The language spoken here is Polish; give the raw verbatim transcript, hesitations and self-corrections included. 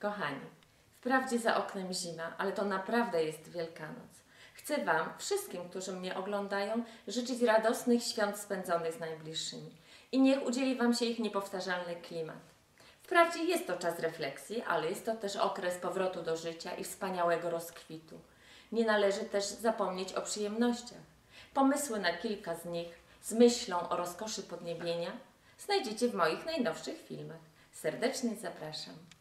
Kochani, wprawdzie za oknem zima, ale to naprawdę jest Wielkanoc. Chcę Wam, wszystkim, którzy mnie oglądają, życzyć radosnych świąt spędzonych z najbliższymi i niech udzieli Wam się ich niepowtarzalny klimat. Wprawdzie jest to czas refleksji, ale jest to też okres powrotu do życia i wspaniałego rozkwitu. Nie należy też zapomnieć o przyjemnościach. Pomysły na kilka z nich z myślą o rozkoszy podniebienia znajdziecie w moich najnowszych filmach. Serdecznie zapraszam.